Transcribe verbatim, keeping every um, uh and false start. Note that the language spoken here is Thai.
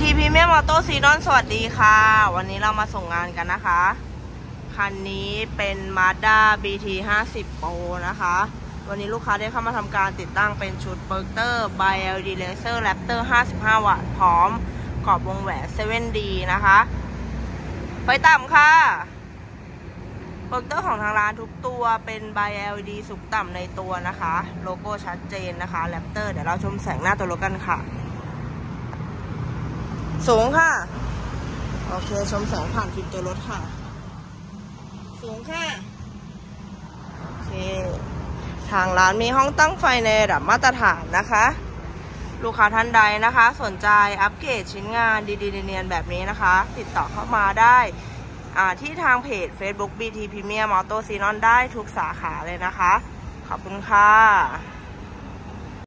ที Premium Auto Xenon สวัสดีค่ะวันนี้เรามาส่งงานกันนะคะคันนี้เป็น Mazda บี ที ห้าสิบ Pro นะคะวันนี้ลูกค้าได้เข้ามาทำการติดตั้งเป็นชุด Proyector by แอล อี ดี Laser Raptor ห้าสิบห้า วัตต์พร้อมกรอบวงแหวน เซเว่น ดี นะคะไฟต่ำค่ะโปรเจคเตอร์ของทางร้านทุกตัวเป็น by แอล อี ดี สูงต่ำในตัวนะคะโลโก้ชัดเจนนะคะ Raptor เดี๋ยวเราชมแสงหน้าตัวรถกันค่ะสูงค่ะโอเคชมแสงผ่านฟิล์มตัวรถค่ะสูงค่ะโอเคทางร้านมีห้องตั้งไฟในระดับมาตรฐานนะคะลูกค้าท่านใดนะคะสนใจอัปเกรดชิ้นงานดีๆเนียนๆแบบนี้นะคะติดต่อเข้ามาได้ที่ทางเพจ Facebook บี ที Premium Auto Xenon ได้ทุกสาขาเลยนะคะขอบคุณค่ะ